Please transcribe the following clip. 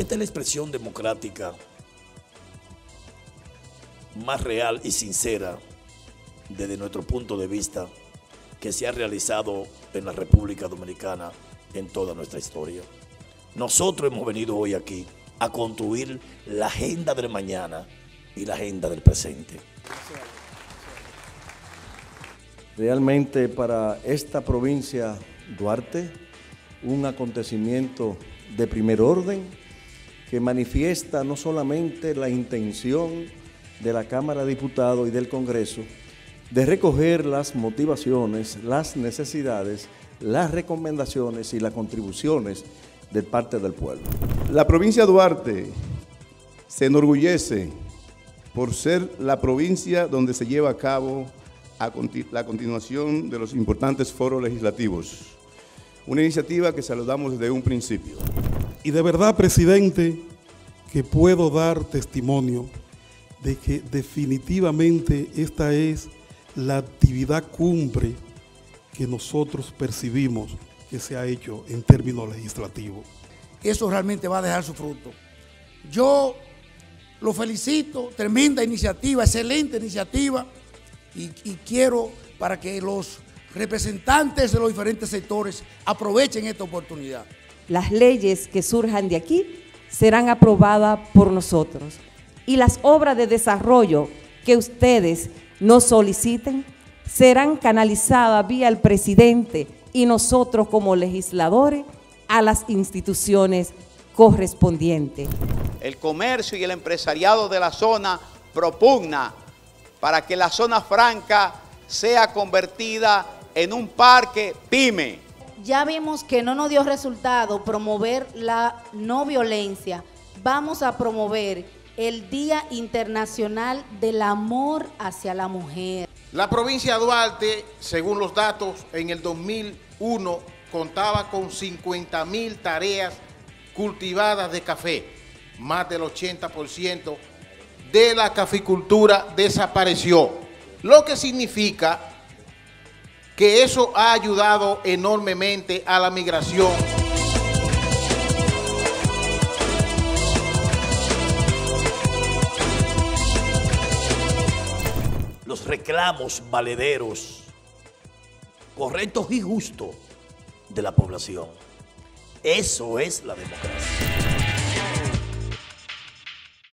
esta es la expresión democrática más real y sincera desde nuestro punto de vista que se ha realizado en la República Dominicana en toda nuestra historia. Nosotros hemos venido hoy aquí a construir la agenda del mañana y la agenda del presente. Realmente para esta provincia Duarte, un acontecimiento de primer orden que manifiesta no solamente la intención de la Cámara de Diputados y del Congreso de recoger las motivaciones, las necesidades, las recomendaciones y las contribuciones de parte del pueblo. La provincia de Duarte se enorgullece por ser la provincia donde se lleva a cabo la continuación de los importantes foros legislativos. Una iniciativa que saludamos desde un principio. Y de verdad, presidente, que puedo dar testimonio de que definitivamente esta es la actividad cumbre que nosotros percibimos que se ha hecho en términos legislativos. Eso realmente va a dejar su fruto. Yo lo felicito, tremenda iniciativa, excelente iniciativa, y quiero para que los representantes de los diferentes sectores aprovechen esta oportunidad. Las leyes que surjan de aquí serán aprobadas por nosotros y las obras de desarrollo que ustedes nos soliciten serán canalizadas vía el presidente y nosotros como legisladores a las instituciones correspondientes. El comercio y el empresariado de la zona propugna para que la zona franca sea convertida en un parque PYME. Ya vimos que no nos dio resultado promover la no violencia. Vamos a promover el Día Internacional del Amor hacia la Mujer. La provincia de Duarte, según los datos, en el 2001 contaba con 50.000 tareas cultivadas de café. Más del 80% de la caficultura desapareció, lo que significa que eso ha ayudado enormemente a la migración. Los reclamos valederos, correctos y justos de la población. Eso es la democracia.